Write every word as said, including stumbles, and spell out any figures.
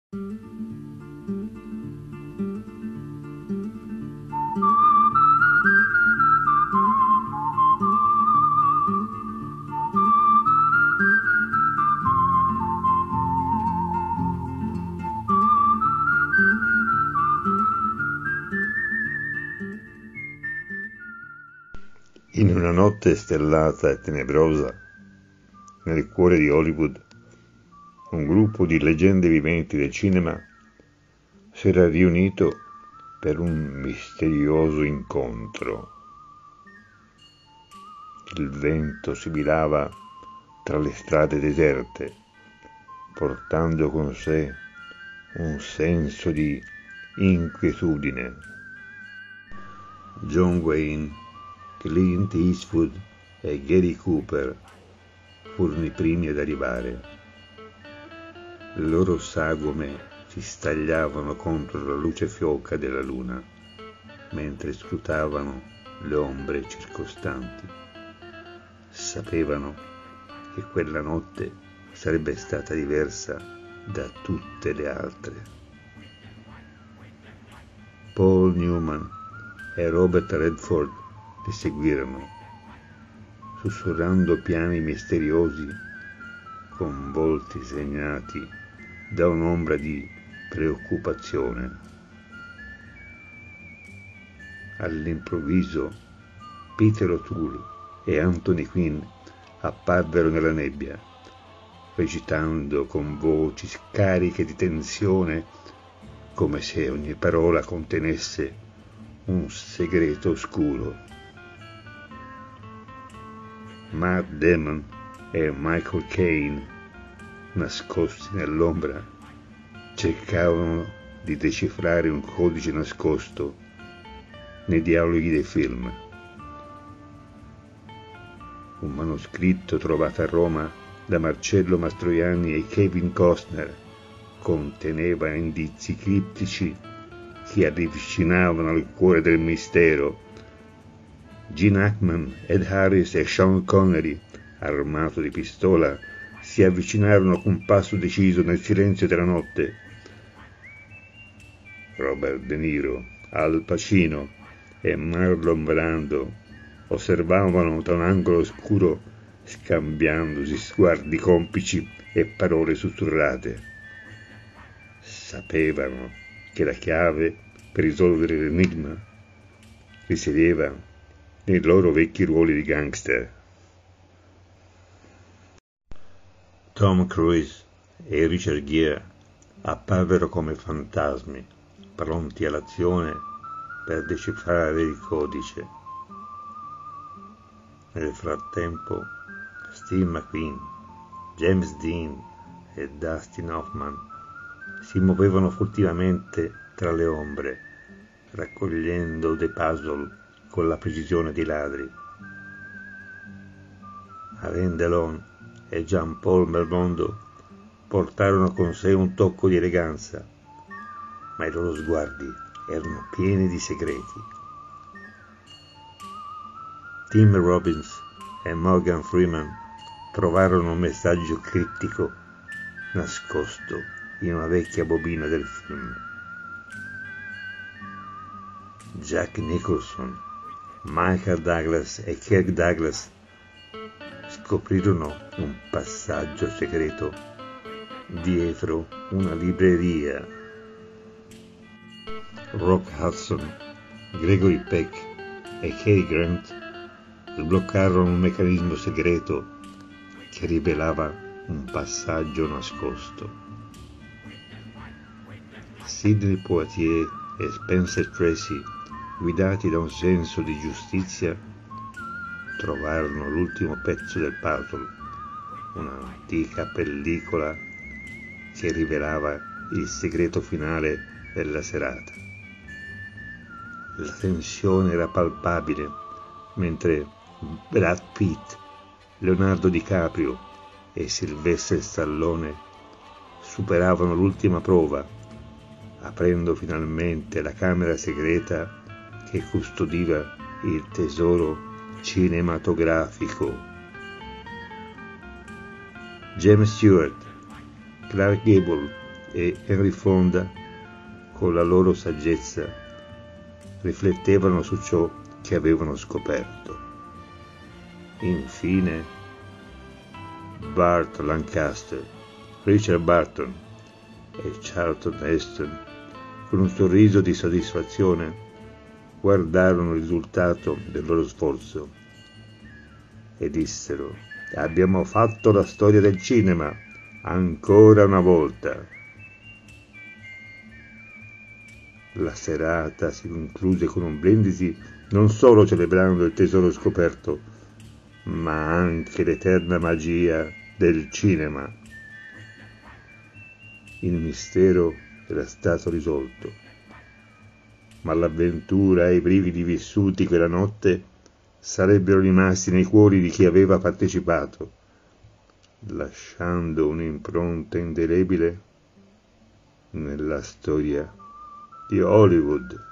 In una notte stellata e tenebrosa, nel cuore di Hollywood, un gruppo di leggende viventi del cinema si era riunito per un misterioso incontro. Il vento sibilava tra le strade deserte, portando con sé un senso di inquietudine. John Wayne, Clint Eastwood e Gary Cooper furono i primi ad arrivare. Le loro sagome si stagliavano contro la luce fioca della luna, mentre scrutavano le ombre circostanti. Sapevano che quella notte sarebbe stata diversa da tutte le altre. Paul Newman e Robert Redford li seguirono, sussurrando piani misteriosi con volti segnati da un'ombra di preoccupazione. All'improvviso Peter O'Toole e Anthony Quinn apparvero nella nebbia, recitando con voci scariche di tensione, come se ogni parola contenesse un segreto oscuro. Matt Damon e Michael Caine, nascosti nell'ombra, cercavano di decifrare un codice nascosto nei dialoghi dei film. Un manoscritto trovato a Roma da Marcello Mastroianni e Kevin Costner conteneva indizi criptici che avvicinavano al cuore del mistero. Gene Hackman, Ed Harris e Sean Connery, armato di pistola, si avvicinarono con passo deciso nel silenzio della notte. Robert De Niro, Al Pacino e Marlon Brando osservavano da un angolo oscuro, scambiandosi sguardi complici e parole sussurrate. Sapevano che la chiave per risolvere l'enigma risiedeva nei loro vecchi ruoli di gangster. Tom Cruise e Richard Gere apparvero come fantasmi, pronti all'azione per decifrare il codice. Nel frattempo, Steve McQueen, James Dean e Dustin Hoffman si muovevano furtivamente tra le ombre, raccogliendo dei puzzle con la precisione dei ladri. Alain Delon e Jean-Paul Belmondo portarono con sé un tocco di eleganza, ma i loro sguardi erano pieni di segreti. Tim Robbins e Morgan Freeman trovarono un messaggio criptico nascosto in una vecchia bobina del film. Jack Nicholson, Michael Douglas e Kirk Douglas scoprirono un passaggio segreto dietro una libreria. Rock Hudson, Gregory Peck e Cary Grant sbloccarono un meccanismo segreto che rivelava un passaggio nascosto. Sidney Poitier e Spencer Tracy, guidati da un senso di giustizia, trovarono l'ultimo pezzo del puzzle, un'antica pellicola che rivelava il segreto finale della serata. La tensione era palpabile mentre Brad Pitt, Leonardo DiCaprio e Sylvester Stallone superavano l'ultima prova, aprendo finalmente la camera segreta che custodiva il tesoro cinematografico. James Stewart, Clark Gable e Henry Fonda, con la loro saggezza, riflettevano su ciò che avevano scoperto. Infine, Burt Lancaster, Richard Burton e Charlton Heston, con un sorriso di soddisfazione, guardarono il risultato del loro sforzo e dissero: abbiamo fatto la storia del cinema, ancora una volta. La serata si concluse con un brindisi non solo celebrando il tesoro scoperto, ma anche l'eterna magia del cinema. Il mistero era stato risolto, ma l'avventura e i brividi vissuti quella notte sarebbero rimasti nei cuori di chi aveva partecipato, lasciando un'impronta indelebile nella storia di Hollywood.